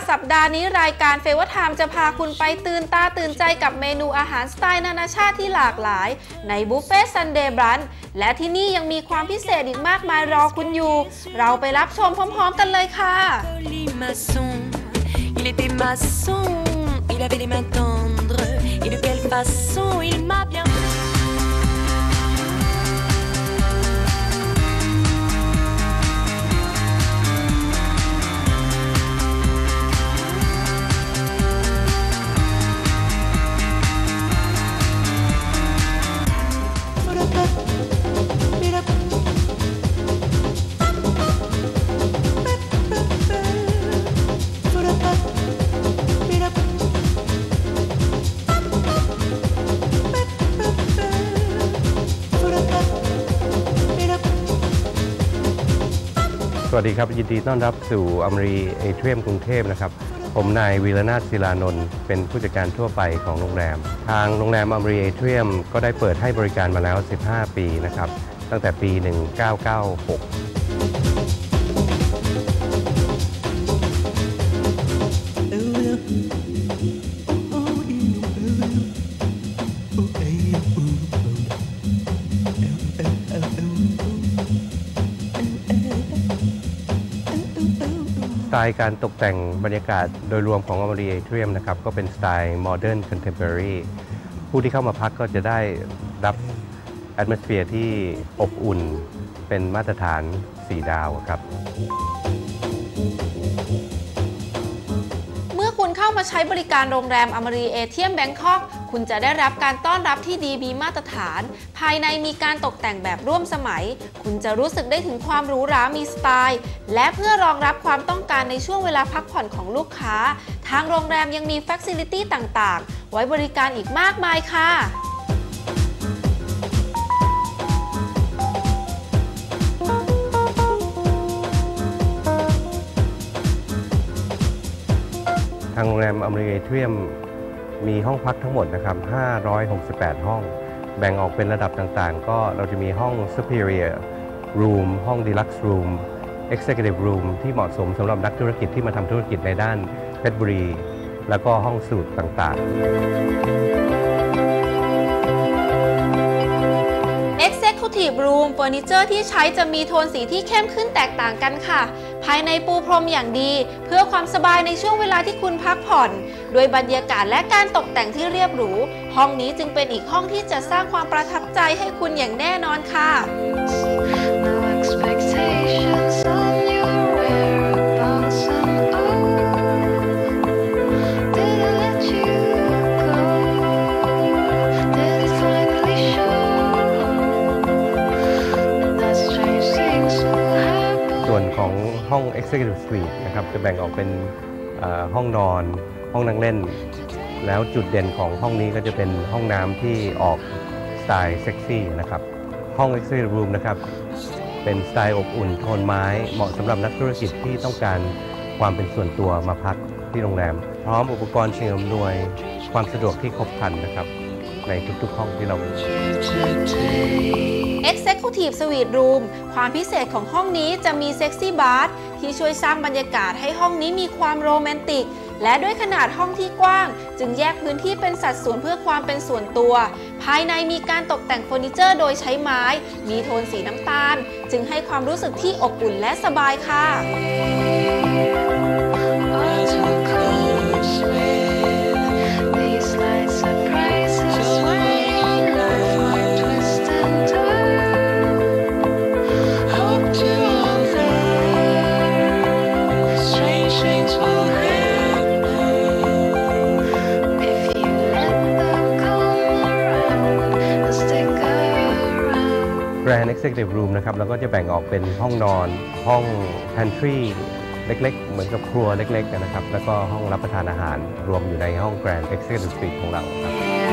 สัปดาห์นี้รายการเฟเวอร์ไทม์จะพาคุณไปตื่นตาตื่นใจกับเมนูอาหารสไตล์นานาชาติที่หลากหลายในบุฟเฟ่ซันเดย์บรันช์และที่นี่ยังมีความพิเศษอีกมากมายรอคุณอยู่ เราไปรับชมพร้อมๆกันเลยค่ะ Il était maçon, il avait les mains tendres, et de quelle façon il m'a bien... สวัสดีครับยินดีต้อนรับสู่อมรีเอเทียมกรุงเทพนะครับผมนายวีรนาถศิลานนท์เป็นผู้จัดการทั่วไปของโรงแรมทางโรงแรมอมรีเอเทียมก็ได้เปิดให้บริการมาแล้ว15 ปีนะครับตั้งแต่ปี 1996สไตล์การตกแต่งบรรยากาศโดยรวมของอมรีเอเทียมนะครับก็เป็นสไตล์โมเดิร์นคอนเทมพอรารีผู้ที่เข้ามาพักก็จะได้รับแอทมอสเฟียร์ที่อบอุ่นเป็นมาตรฐาน4 ดาวครับเมื่อคุณเข้ามาใช้บริการโรงแรมอมรีเอเทียมแบงคอกคุณจะได้รับการต้อนรับที่ดีมีมาตรฐานภายในมีการตกแต่งแบบร่วมสมัยคุณจะรู้สึกได้ถึงความหรูหรามีสไตล์และเพื่อรองรับความต้องการในช่วงเวลาพักผ่อนของลูกค้าทางโรงแรมยังมีฟัซิลิตี้ต่างๆไว้บริการอีกมากมายค่ะทางโรงแรมอมรีเอเทียมมีห้องพักทั้งหมดนะครับ568 ห้องแบ่งออกเป็นระดับต่างๆก็เราจะมีห้อง Superior Room ห้อง Deluxe Room Executive Room ที่เหมาะสมสำหรับนักธุรกิจที่มาทำธุรกิจในด้านเพชรบุรีแล้วก็ห้องสูทต่างๆ Executive Room เฟอร์นิเจอร์ที่ใช้จะมีโทนสีที่เข้มขึ้นแตกต่างกันค่ะภายในปูพรมอย่างดีเพื่อความสบายในช่วงเวลาที่คุณพักผ่อนโดยบรรยากาศและการตกแต่งที่เรียบหรูห้องนี้จึงเป็นอีกห้องที่จะสร้างความประทับใจให้คุณอย่างแน่นอนค่ะส่วนของห้อง Executive Suite นะครับจะแบ่งออกเป็นห้องนอนห้องนั่งเล่นแล้วจุดเด่นของห้องนี้ก็จะเป็นห้องน้ำที่ออกสไตล์เซ็กซี่นะครับห้อง Executive Room นะครับเป็นสไตล์อบอุ่นโทนไม้เหมาะสำหรับนักธุรกิจที่ต้องการความเป็นส่วนตัวมาพักที่โรงแรมพร้อมอุปกรณ์สิ่งอำนวยความสะดวกที่ครบครันนะครับในทุกๆห้องที่เรามี Executive Suite Room ความพิเศษของห้องนี้จะมีเซ็กซี่บาร์ที่ช่วยสร้างบรรยากาศให้ห้องนี้มีความโรแมนติกและด้วยขนาดห้องที่กว้างจึงแยกพื้นที่เป็นสัดส่วนเพื่อความเป็นส่วนตัวภายในมีการตกแต่งเฟอร์นิเจอร์โดยใช้ไม้มีโทนสีน้ำตาลจึงให้ความรู้สึกที่อบอุ่นและสบายค่ะ Grand Executive Room นะครับแล้วก็จะแบ่งออกเป็นห้องนอนห้อง Pantry เล็กๆเหมือนกับครัวเล็กๆนะครับแล้วก็ห้องรับประทานอาหารรวมอยู่ในห้อง Grand Executive Suite ของเราครับ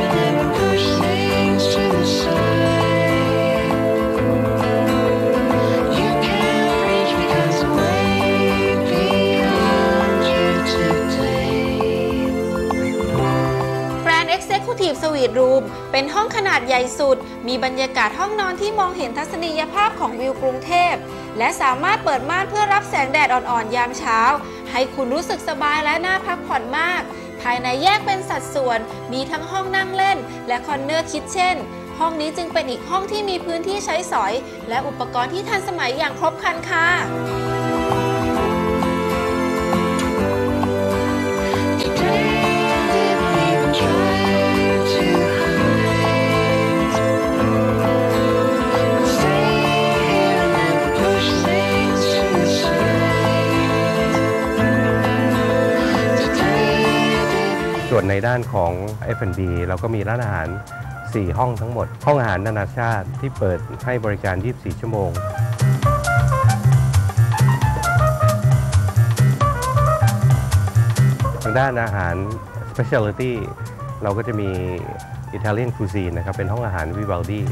Executive Suite Room เป็นห้องขนาดใหญ่สุดมีบรรยากาศห้องนอนที่มองเห็นทัศนียภาพของวิวกรุงเทพและสามารถเปิดม่านเพื่อรับแสงแดดอ่อนๆยามเช้าให้คุณรู้สึกสบายและน่าพักผ่อนมากภายในแยกเป็นสัดส่วนมีทั้งห้องนั่งเล่นและคอร์เนอร์คิทเช่นห้องนี้จึงเป็นอีกห้องที่มีพื้นที่ใช้สอยและอุปกรณ์ที่ทันสมัยอย่างครบครันค่ะส่วนในด้านของ F&B เราก็มีร้านอาหาร4 ห้องทั้งหมดห้องอาหารนานาชาติที่เปิดให้บริการ24 ชั่วโมงทางด้านอาหาร Specialty เราก็จะมี Italian Cuisine นะครับเป็นห้องอาหาร Vivaldi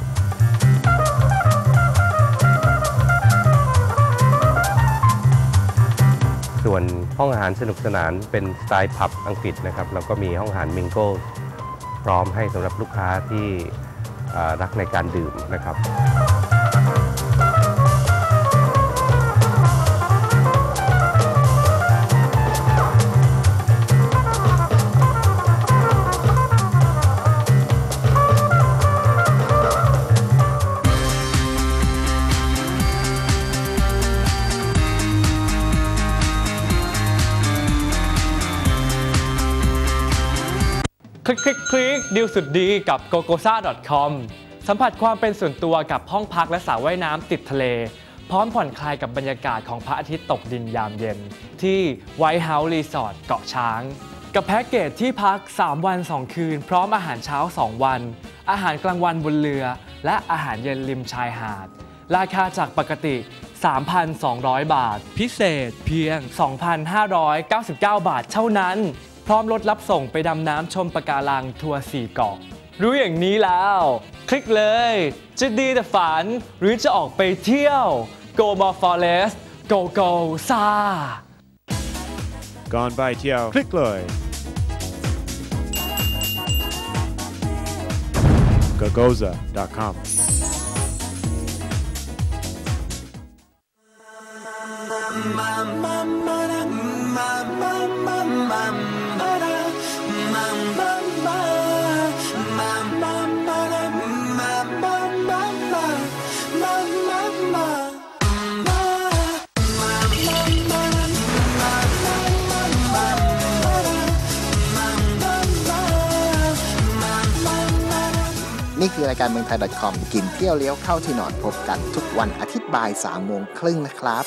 ส่วนห้องอาหารสนุกสนานเป็นสไตล์ผับอังกฤษนะครับเราก็มีห้องอาหาร Mingle พร้อมให้สำหรับลูกค้าที่รักในการดื่มนะครับคลิกดีลสุดดีกับ gogosa.com สัมผัสความเป็นส่วนตัวกับห้องพักและสระว่ายน้ำติดทะเลพร้อมผ่อนคลายกับบรรยากาศของพระอาทิตย์ตกดินยามเย็นที่ White House Resort เกาะช้างกับแพ็กเกจที่พัก3 วัน 2 คืนพร้อมอาหารเช้า2 วันอาหารกลางวันบนเรือและอาหารเย็นริมชายหาดราคาจากปกติ 3,200 บาทพิเศษเพียง 2,599 บาทเท่านั้นพร้อมรถรับส่งไปดำน้ำชมปะการังทัวร์4 เกาะรู้อย่างนี้แล้วคลิกเลยจะดีแต่ฝันหรือจะออกไปเที่ยว Go More Forest Go Go Sa ก่อนไปเที่ยวคลิกเลย gogoza.com นี่คือรายการเมืองไทย .com กินเที่ยวเลี้ยวเข้าที่นอนพบกันทุกวันอาทิตย์บ่าย 3:30 น.นะครับ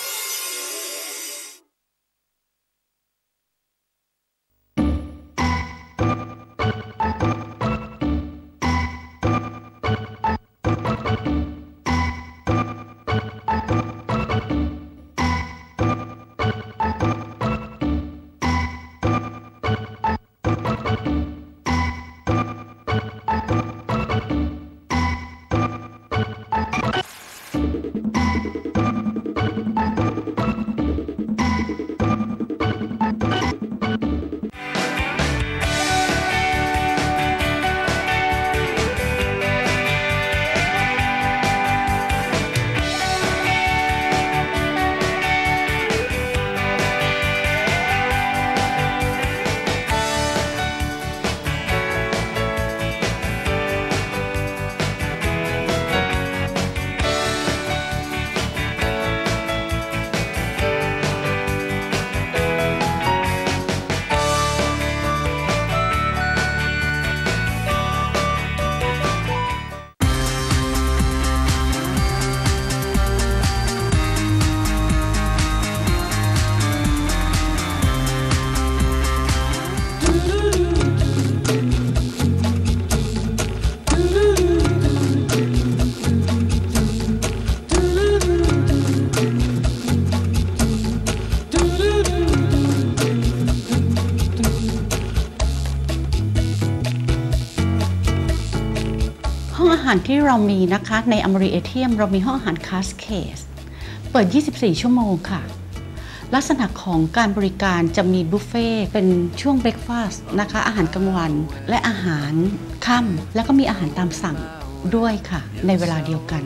อาหารที่เรามีนะคะในอเมริเอเทียมเรามีห้องอาหารคาสเคสเปิด 24 ชั่วโมงค่ะลักษณะของการบริการจะมีบุฟเฟ่เป็นช่วงเบรคฟาสต์นะคะอาหารกลางวันและอาหารค่ำแล้วก็มีอาหารตามสั่งด้วยค่ะในเวลาเดียวกัน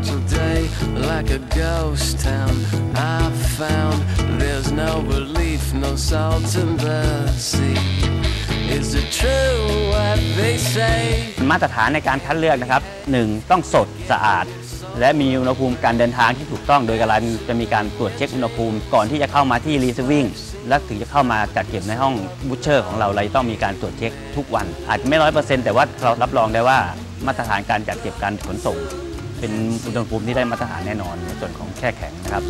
มาตรฐานในการคัดเลือกนะครับ 1. ต้องสดสะอาดและมีอุณหภูมิการเดินทางที่ถูกต้องโดยการจะมีการตรวจเช็คอุณหภูมิก่อนที่จะเข้ามาที่รีเซิร์ฟวิ่งและถึงจะเข้ามาจัดเก็บในห้องบูชเชอร์ของเราต้องมีการตรวจเช็คทุกวันอาจจะไม่ 100% แต่ว่าเรารับรองได้ว่ามาตรฐานการจัดเก็บการขนส่งเป็นอุณหภูมิที่ได้มาตรฐานแน่นอนในส่วนของแช่แข็งนะครับ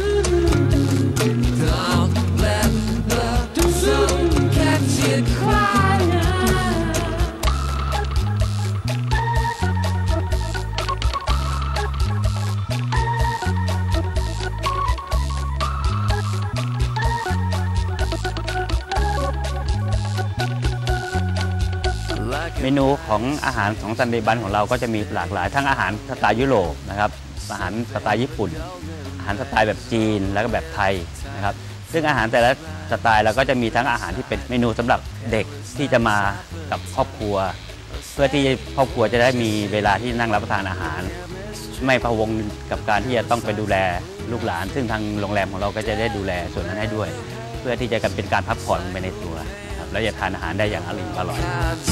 เมนูของอาหารของซันเดย์บันของเราก็จะมีหลากหลายทั้งอาหารสไตล์ยุโรปนะครับอาหารสไตล์ญี่ปุ่นอาหารสไตล์แบบจีนแล้วก็แบบไทยนะครับซึ่งอาหารแต่ละสไตล์เราก็จะมีทั้งอาหารที่เป็นเมนูสำหรับเด็กที่จะมากับครอบครัวเพื่อที่ครอบครัวจะได้มีเวลาที่นั่งรับประทานอาหารไม่พะวงกับการที่จะต้องไปดูแลลูกหลานซึ่งทางโรงแรมของเราก็จะได้ดูแลส่วนนั้นให้ด้วยเพื่อที่จะเป็นการพักผ่อนไปในตัวแล้วจะทานอาหารได้อย่างอร่อย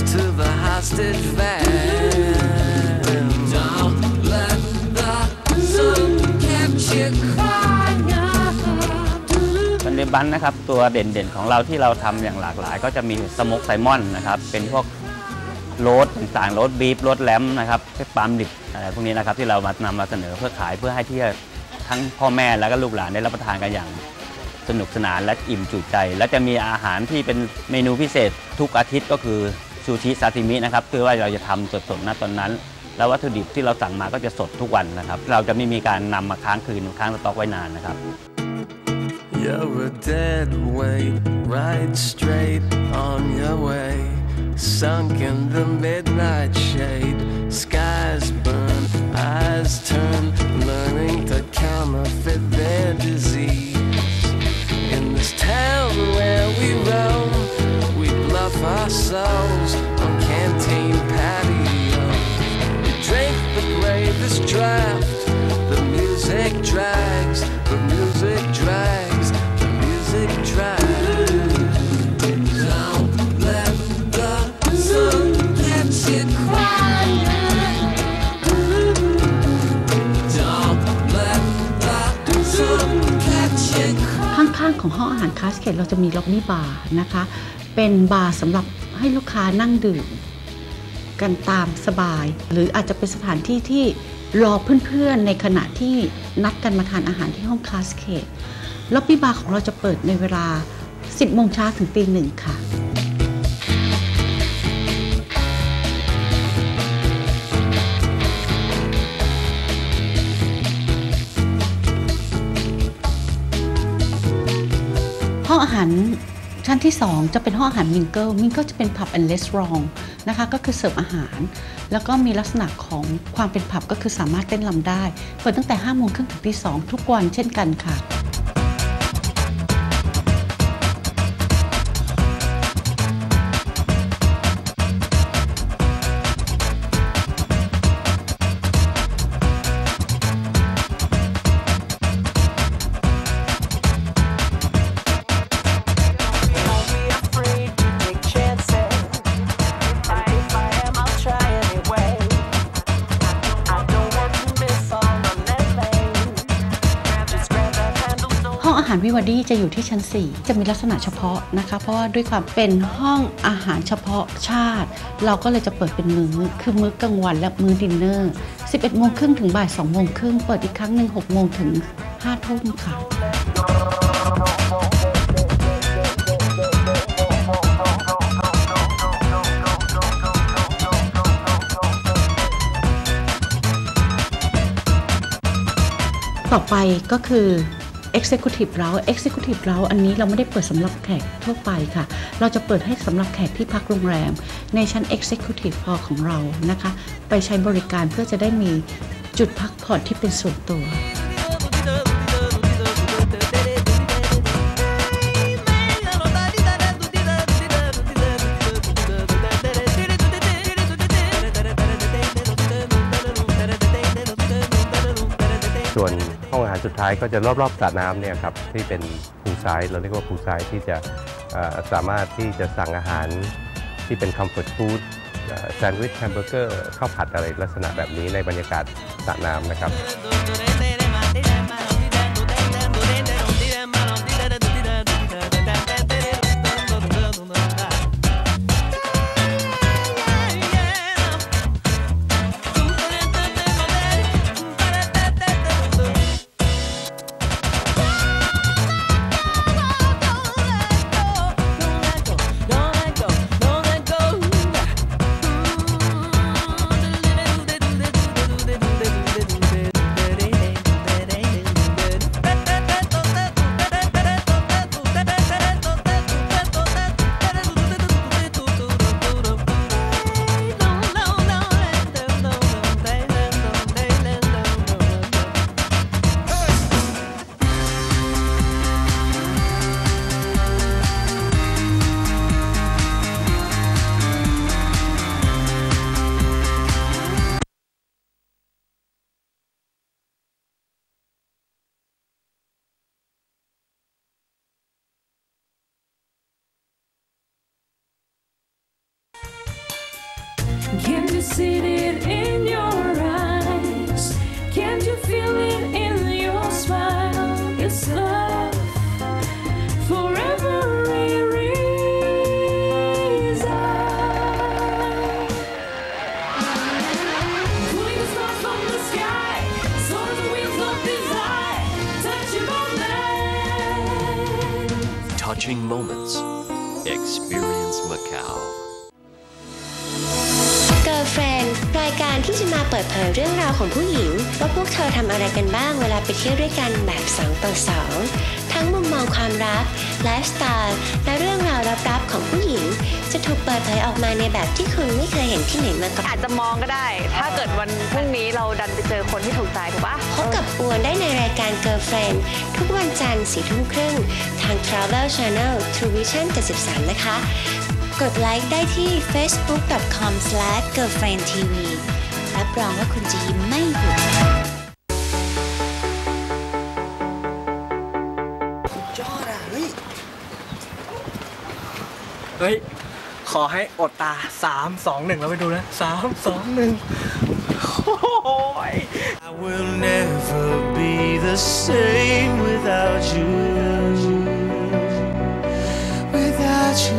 ซันเดย์บันนะครับตัวเด่นๆของเราที่เราทำอย่างหลากหลายก็จะมีสโมกไซมอนนะครับเป็นพวกโรสต่างๆโรสบีฟโรสแลมนะครับปลาหมึกอะไรพวกนี้นะครับที่เรานำมาเสนอเพื่อขายเพื่อให้ที่ทั้งพ่อแม่แล้วก็ลูกหลานได้รับประทานกันอย่างสนุกสนานและอิ่มจุใจและจะมีอาหารที่เป็นเมนูพิเศษทุกอาทิตย์ก็คือซูชิซาซิมินะครับคือว่าเราจะทำสดๆณตอนนั้นแล้ววัตถุดิบที่เราสั่งมาก็จะสดทุกวันนะครับเราจะไม่มีการนำมาค้างคืนค้างสต็อกไว้นานนะครับ You're a dead weight, right straight on your way, sunk in the midnight shade, skies burn, eyes turn, learning to counterfeit their disease.In this town where we roam, we bluff ourselves on canteen patios. We drink the bravest draft. The music drags, the music drags, the music drags. Don't let the sun catch you crying.Don't let the sun catch you crying.ข้างๆของห้องอาหารคาสเคดเราจะมีล็อบบี้บาร์นะคะเป็นบาร์สำหรับให้ลูกค้านั่งดื่มกันตามสบายหรืออาจจะเป็นสถานที่ที่รอเพื่อนๆในขณะที่นัดกันมาทานอาหารที่ห้องคาสเคดล็อบบี้บาร์ของเราจะเปิดในเวลา 10 โมงเช้าถึงตี 1ค่ะห้องอาหารชั้นที่2จะเป็นห้องอาหารมิงเกิลจะเป็นผับแอนด์รีสอร์ทนะคะก็คือเสิร์ฟอาหารแล้วก็มีลักษณะของความเป็นผับก็คือสามารถเต้นรำได้เปิดตั้งแต่ 5 โมงครึ่งถึงตี 2ทุกวันเช่นกันค่ะอาหารวิวาดี้จะอยู่ที่ชั้น 4จะมีลักษณะเฉพาะนะคะเพราะว่าด้วยความเป็นห้องอาหารเฉพาะชาติเราก็เลยจะเปิดเป็นมื้อคือมื้อกลางวันและมื้อดินเนอร์ 11 โมงครึ่งถึงบ่าย 2 โมงครึ่งเปิดอีกครั้งหนึ่ง 6 โมงถึง 5 ทุ่มค่ะต่อไปก็คือ Executive Lounge อันนี้เราไม่ได้เปิดสำหรับแขกทั่วไปค่ะเราจะเปิดให้สำหรับแขกที่พักโรงแรมในชั้น Executive Hall ของเรานะคะไปใช้บริการเพื่อจะได้มีจุดพักผ่อนที่เป็นส่วนตัวสุดท้ายก็จะรอบๆสระน้ำเนี่ยครับที่เป็นพูลไซด์เราเรียกว่าพูลไซด์ที่จะสามารถที่จะสั่งอาหารที่เป็นคัมฟอร์ตฟู้ดแซนด์วิชแฮมเบอร์เกอร์ข้าวผัดอะไรลักษณะแบบนี้ในบรรยากาศสระน้ำนะครับ Can't you see it in your eyes? Can't you feel it in your smile? It's love forever a reason. Pulling the stars from the sky, soar the wings of desire, touching my land. Touching moments. Experience Macau. Girlfriend รายการที่จะมาเปิดเผยเรื่องราวของผู้หญิงว่าพวกเธอทำอะไรกันบ้างเวลาไปเที่ยวด้วยกันแบบ2 ต่อ 2ทั้งมุมมองความรักไลฟ์สไตล์และเรื่องราวลับๆของผู้หญิงจะถูกเปิดเผยออกมาในแบบที่คุณไม่เคยเห็นที่ไหนมาก่อนอาจจะมองก็ได้ถ้าเกิดวันพรุ่งนี้เราดันไปเจอคนที่ถูกใจถูกปะพบกับอวนได้ในรายการ Girlfriend ทุกวันจันทร์ 4 ทุ่มครึ่งทาง Travel Channel True Vision 73นะคะกดไลค์ได้ที่ facebook.com/girlfriendtv รับรองว่าคุณจะยิ้มไม่หยุดสุดยอดอ่ะเฮ้ยขอให้อดตา3 2 1แล้วไปดูนะ3 2 1โอ้ย I will never be the same without you without you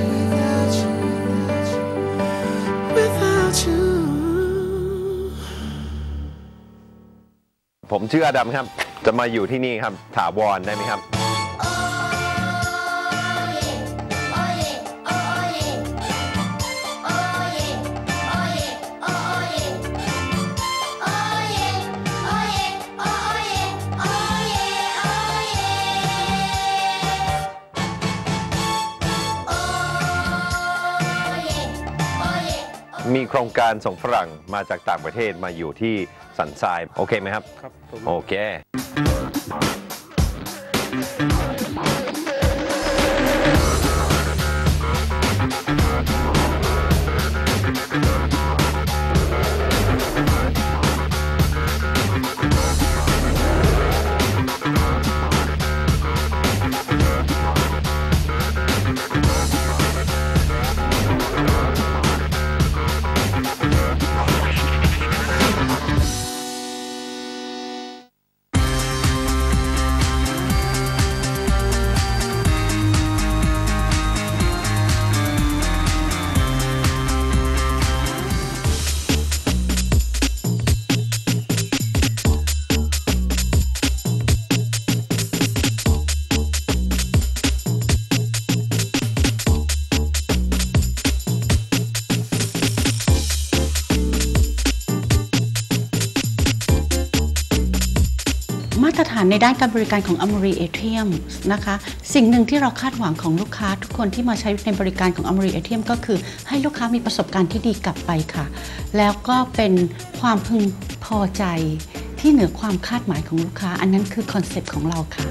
ผมชื่ออดัมครับจะมาอยู่ที่นี่ครับถาวรได้ไหมครับมีโครงการส่งฝรั่งมาจากต่างประเทศมาอยู่ที่สันทรายโอเคไหมครับครับโอเคมาตรฐานในด้านการบริการของ Amory Atrium นะคะสิ่งหนึ่งที่เราคาดหวังของลูกค้าทุกคนที่มาใช้ในบริการของ Amory Atrium ก็คือให้ลูกค้ามีประสบการณ์ที่ดีกลับไปค่ะแล้วก็เป็นความพึงพอใจที่เหนือความคาดหมายของลูกค้าอันนั้นคือคอนเซ็ปต์ของเราค่ะ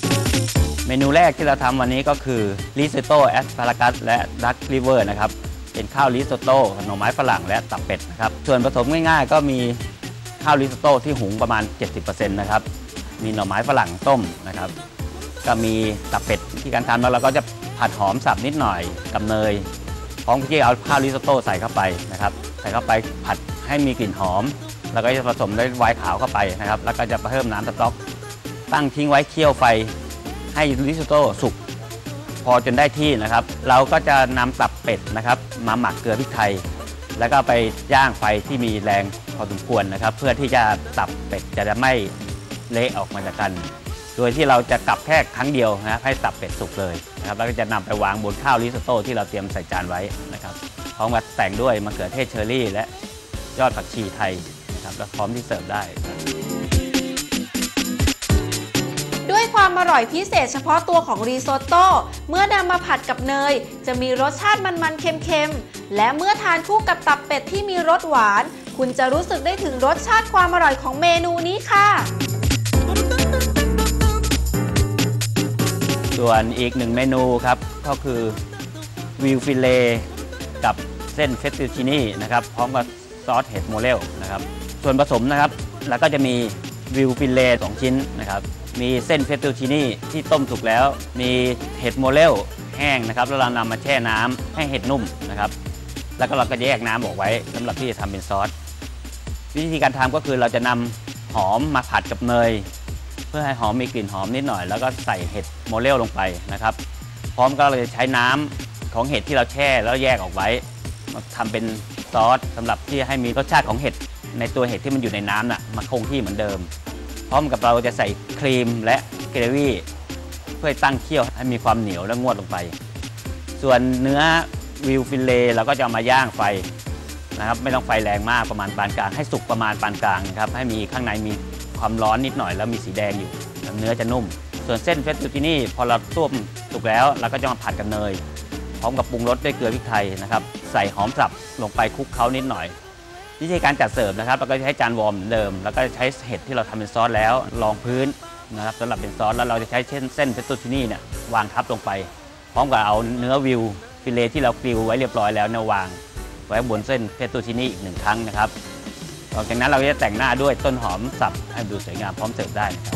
เมนูแรกที่เราทำวันนี้ก็คือริซอตโต้แอสพารากัสและดักลิเวอร์นะครับเป็นข้าวริซอตโต้หน่อไม้ฝรั่งและตับเป็ดนะครับส่วนผสมง่ายๆก็มีข้าวริซอตโต้ที่หุงประมาณ 70% นะครับมีหน่อไม้ฝรั่งต้มนะครับก็มีตับเป็ดที่การทำแล้วเราก็จะผัดหอมสับนิดหน่อยกับเนยพร้อมที่เอาข้าวริซอตโต้ใส่เข้าไปนะครับใส่เข้าไปผัดให้มีกลิ่นหอมแล้วก็จะผสมด้วยไวน์ขาวเข้าไปนะครับแล้วก็จะเพิ่มน้ำสต๊อกตั้งทิ้งไว้เคี่ยวไฟให้ริซอตโต้สุกพอจนได้ที่นะครับเราก็จะนำตับเป็ดนะครับมาหมักเกลือพริกไทยแล้วก็ไปย่างไฟที่มีแรงพอสมควรนะครับเพื่อที่จะตับเป็ดจะไม่เละออกมาจากกันโดยที่เราจะกลับแค่ครั้งเดียวนะครับให้ตับเป็ดสุกเลยนะครับแล้วก็จะนำไปวางบนข้าวริซอตโต้ที่เราเตรียมใส่จานไว้นะครับพร้อมกับแต่งด้วยมะเขือเทศเชอร์รี่และยอดผักชีไทยนะครับแล้วพร้อมที่เสิร์ฟได้ด้วยความอร่อยพิเศษเฉพาะตัวของริซอตโต้เมื่อนำมาผัดกับเนยจะมีรสชาติมันๆเค็มๆและเมื่อทานคู่กับตับเป็ดที่มีรสหวานคุณจะรู้สึกได้ถึงรสชาติความอร่อยของเมนูนี้ค่ะส่วนอีกหนึ่งเมนูครับก็คือวิวฟิเลกับเส้นเฟตตูชินี่นะครับพร้อมกับซอสเห็ดโมเลลนะครับส่วนผสมนะครับแล้วก็จะมีวิวฟิเล2ชิ้นนะครับมีเส้นเฟตตูชินี่ที่ต้มสุกแล้วมีเห็ดโมเลลแห้งนะครับแล้วเรานำมาแช่น้ำให้เห็ดนุ่มนะครับแล้วก็เราก็แยกน้ำออกไว้สำหรับที่จะทำเป็นซอสวิธีการทำก็คือเราจะนำหอมมาผัดกับเนยเพื่อให้หอมมีกลิ่นหอมนิดหน่อยแล้วก็ใส่เห็ดโมเลลลงไปนะครับพร้อมก็เราจะใช้น้ำของเห็ดที่เราแช่แล้วแยกออกไว้มาทำเป็นซอสสำหรับที่ให้มีรสชาติของเห็ดในตัวเห็ดที่มันอยู่ในน้ำน่ะมาคงที่เหมือนเดิมพร้อมกับเราจะใส่ครีมและเกรวี่เพื่อตั้งเคี่ยวให้มีความเหนียวและงวดลงไปส่วนเนื้อวิวฟิเลเราก็จะเอามาย่างไฟนะครับไม่ต้องไฟแรงมากประมาณปานกลางให้สุกประมาณปานกลางครับให้มีข้างในมีความร้อนนิดหน่อยแล้วมีสีแดงอยู่เนื้อจะนุ่มส่วนเส้นเฟตตูชินี่พอเราต้มสุกแล้วเราก็จะมาผัดกับเนยพร้อมกับปรุงรสด้วยเกลือพริกไทยนะครับใส่หอมสับลงไปคลุกเคล้านิดหน่อยวิธีการจัดเสิร์ฟนะครับเราก็จะใช้จานวอร์มเหมือนเดิมแล้วก็ใช้เห็ดที่เราทำเป็นซอสแล้วรองพื้นนะครับสำหรับเป็นซอสแล้วเราจะใช้เส้นเฟตตูชินี่เนี่ยวางทับลงไปพร้อมกับเอาเนื้อวิวฟิเลที่เรากริลไว้เรียบร้อยแล้วเนี่ยวางไว้บนเส้นเฟตตูชินี่อีก1ครั้งนะครับหลังจากนั้นเราจะแต่งหน้าด้วยต้นหอมสับให้ดูสวยงามพร้อมเสิร์ฟได้นะครับ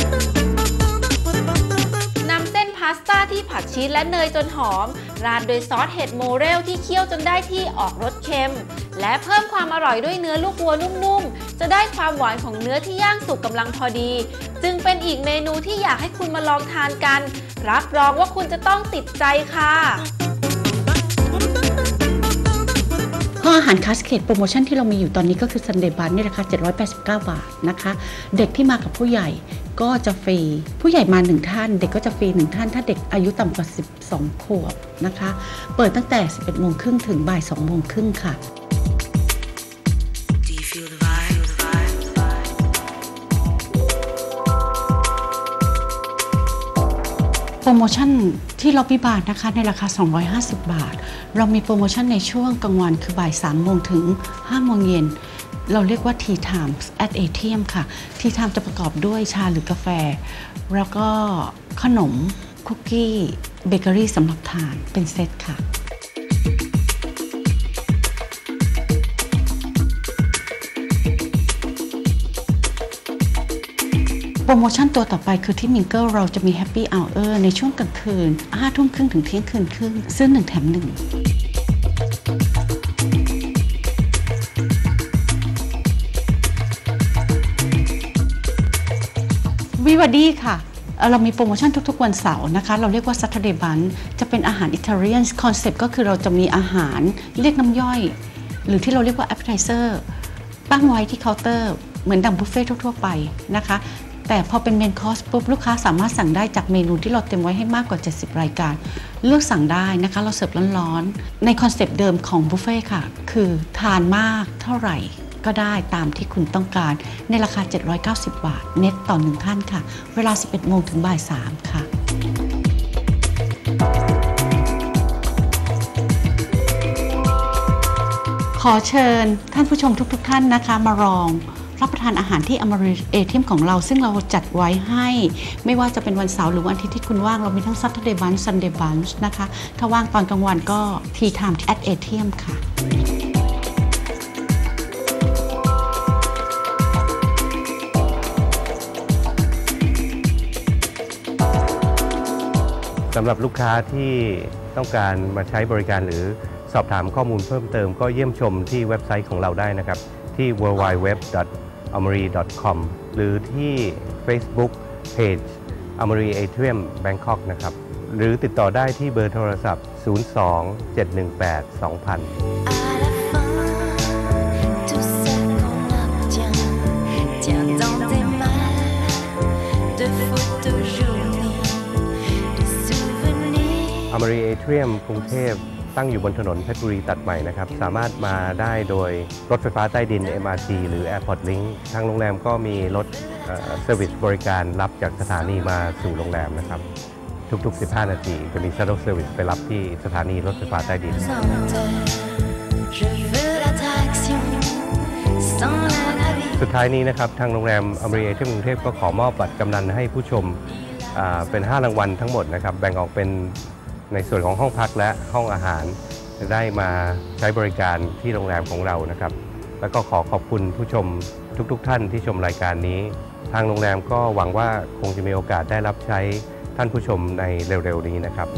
นำเส้นพาสต้าที่ผัดชีสและเนยจนหอมราดโดยซอสเห็ดโมเรลที่เคี่ยวจนได้ที่ออกรสเค็มและเพิ่มความอร่อยด้วยเนื้อลูกวัวนุ่มๆจะได้ความหวานของเนื้อที่ย่างสุกกำลังพอดีจึงเป็นอีกเมนูที่อยากให้คุณมาลองทานกันรับรองว่าคุณจะต้องติดใจค่ะห้องอาหารคาสเคดโปรโมชั่นที่เรามีอยู่ตอนนี้ก็คือซันเดย์บันนี่ราคา789 บาทนะคะเด็กที่มากับผู้ใหญ่ก็จะฟรีผู้ใหญ่มา1ท่านเด็กก็จะฟรี1ท่านถ้าเด็กอายุต่ำกว่า12 ขวบนะคะเปิดตั้งแต่ 11:30 น.ถึงบ่าย 2:30 น.ค่ะโปรโมชั่นที่ล็อบบี้บาร์นะคะในราคา250 บาทเรามีโปรโมชั่นในช่วงกลางวันคือบ่าย 3 โมงถึง 5 โมงเย็นเราเรียกว่า Tea Time at Atrium ค่ะ Tea Time จะประกอบด้วยชาหรือกาแฟแล้วก็ขนมคุกกี้เบเกอรี่สำหรับทานเป็นเซตค่ะโปรโมชั่นตัวต่อไปคือที่มิงเกิลเราจะมีแฮปปี้อัลเออร์ในช่วงกลางคืน 5:30 น.ถึงเที่ยงคืนครึ่งซื้อ1 แถม 1วิวาดี้ค่ะเรามีโปรโมชั่นทุกๆวันเสาร์นะคะเราเรียกว่า Saturday Bunch จะเป็นอาหารอิตาเลียนคอนเซ็ปต์ก็คือเราจะมีอาหารเรียกน้ำย่อยหรือที่เราเรียกว่า appetizer ตั้งไว้ที่เคาน์เตอร์เหมือนดังบุฟเฟ่ทั่วๆไปนะคะแต่พอเป็นเมนคอร์สปุ๊บลูกค้าสามารถสั่งได้จากเมนูที่เราเตรียมไว้ให้มากกว่า70รายการเลือกสั่งได้นะคะเราเสิร์ฟร้อนๆในคอนเซปต์เดิมของบุฟเฟ่ค่ะคือทานมากเท่าไหร่ก็ได้ตามที่คุณต้องการในราคา790 บาทเน็ตต่อ1ท่านค่ะเวลา 11 โมงถึงบ่าย 3 ค่ะขอเชิญท่านผู้ชมทุกๆท่านนะคะมาลองรับประทานอาหารที่อมรีเอเทียมของเราซึ่งเราจัดไว้ให้ไม่ว่าจะเป็นวันเสาร์หรือวันอาทิตย์ที่คุณว่างเรามีทั้ง Saturday Bunch Sunday Bunch นะคะถ้าว่างตอนกลางวันก็ Tea Time at Atrium ค่ะสำหรับลูกค้าที่ต้องการมาใช้บริการหรือสอบถามข้อมูลเพิ่มเติมก็เยี่ยมชมที่เว็บไซต์ของเราได้นะครับที่ www.amari.com หรือที่ Facebook Page Amari Atrium Bangkok นะครับหรือติดต่อได้ที่เบอร์โทรศัพท์ 02-718-2000Amari Atrium กรุงเทพตั้งอยู่บนถนนเพชรบุรีตัดใหม่นะครับสามารถมาได้โดยรถไฟฟ้าใต้ดิน MRT หรือ Airport Link ทางโรงแรมก็มีรถเซอร์วิสบริการรับจากสถานีมาสู่โรงแรมนะครับทุกๆ15นาทีจะมี Shuttle Service ไปรับที่สถานีรถไฟฟ้าใต้ดินสุดท้ายนี้นะครับทางโรงแรม Amari Atrium กรุงเทพก็ขอมอบบัตรกำนันให้ผู้ชมเป็น5รางวัลทั้งหมดนะครับแบ่งออกเป็นในส่วนของห้องพักและห้องอาหารจะได้มาใช้บริการที่โรงแรมของเรานะครับแล้วก็ขอขอบคุณผู้ชมทุกท่านที่ชมรายการนี้ทางโรงแรมก็หวังว่าคงจะมีโอกาสได้รับใช้ท่านผู้ชมในเร็วๆนี้นะครับ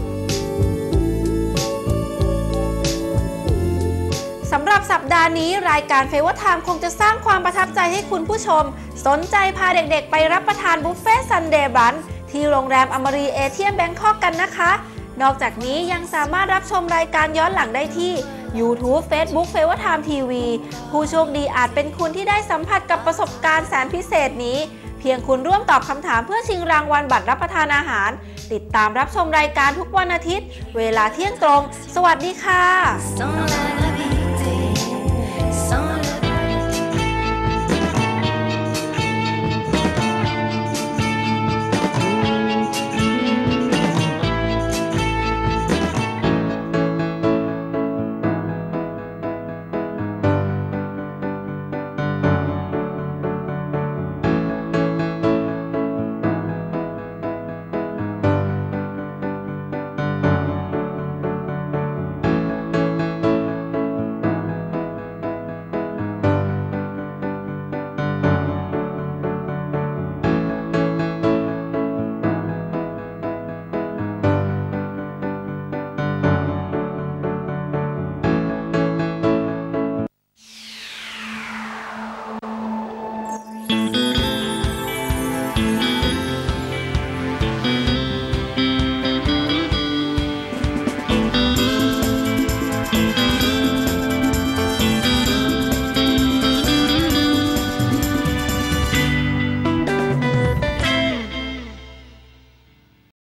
สำหรับสัปดาห์นี้รายการเฟเวอร์ไทม์คงจะสร้างความประทับใจให้คุณผู้ชมสนใจพาเด็กๆไปรับประทานบุฟเฟ่ซันเดย์บรันช์ที่โรงแรมอมรีเอเทียมแบงคอกกันนะคะนอกจากนี้ยังสามารถรับชมรายการย้อนหลังได้ที่ YouTube Facebook f a v o r Time TV ผู้โชคดีอาจเป็นคุณที่ได้สัมผัสกับประสบการณ์แสนพิเศษนี้เพียงคุณร่วมตอบคำถามเพื่อชิงรางวัลบัตรรับประทานอาหารติดตามรับชมรายการทุกวันอาทิตย์เวลาเที่ยงตรงสวัสดีค่ะ